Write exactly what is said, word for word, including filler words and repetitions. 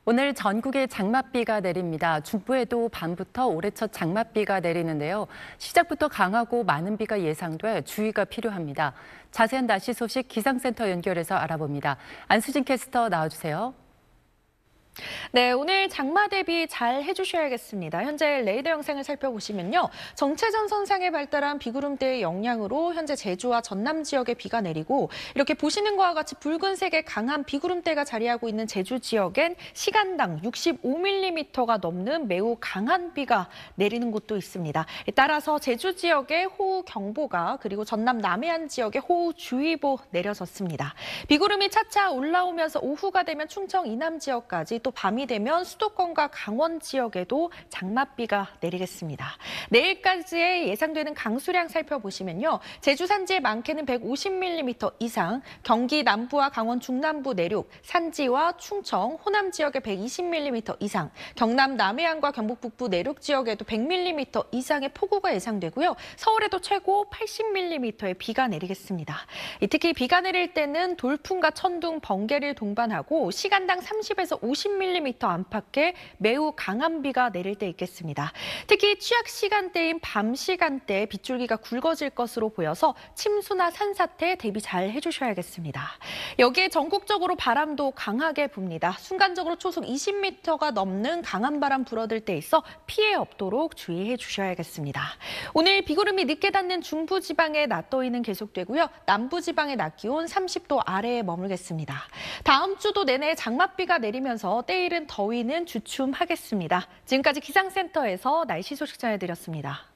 오늘 전국에 장맛비가 내립니다. 중부에도 밤부터 올해 첫 장맛비가 내리는데요. 시작부터 강하고 많은 비가 예상돼 주의가 필요합니다. 자세한 날씨 소식 기상센터 연결해서 알아봅니다. 안수진 캐스터 나와주세요. 네, 오늘 장마 대비 잘 해주셔야겠습니다. 현재 레이더 영상을 살펴보시면요. 정체전선상에 발달한 비구름대의 영향으로 현재 제주와 전남 지역에 비가 내리고 이렇게 보시는 것과 같이 붉은색의 강한 비구름대가 자리하고 있는 제주 지역엔 시간당 육십오 밀리미터가 넘는 매우 강한 비가 내리는 곳도 있습니다. 따라서 제주 지역에 호우경보가 그리고 전남 남해안 지역에 호우주의보 내려졌습니다. 비구름이 차차 올라오면서 오후가 되면 충청 이남 지역까지 또 밤이 되면 수도권과 강원 지역에도 장맛비가 내리겠습니다. 내일까지의 예상되는 강수량 살펴보시면요. 제주 산지의 많게는 백오십 밀리미터 이상, 경기 남부와 강원 중남부 내륙, 산지와 충청, 호남 지역에 백이십 밀리미터 이상, 경남 남해안과 경북 북부 내륙 지역에도 백 밀리미터 이상의 폭우가 예상되고요. 서울에도 최고 팔십 밀리미터의 비가 내리겠습니다. 특히 비가 내릴 때는 돌풍과 천둥, 번개를 동반하고 시간당 삼십에서 오십 밀리미터 안팎의 매우 강한 비가 내릴 때 있겠습니다. 특히 취약 시간대인 밤 시간대에 빗줄기가 굵어질 것으로 보여서 침수나 산사태 대비 잘 해주셔야겠습니다. 여기에 전국적으로 바람도 강하게 붑니다. 순간적으로 초속 이십 미터가 넘는 강한 바람 불어들 때 있어 피해 없도록 주의해 주셔야겠습니다. 오늘 비구름이 늦게 닿는 중부지방에 낮 더위는 계속되고요. 남부지방의 낮 기온 삼십 도 아래에 머물겠습니다. 다음 주도 내내 장맛비가 내리면서 때이른 더위는 주춤하겠습니다. 지금까지 기상센터에서 날씨 소식 전해드렸습니다.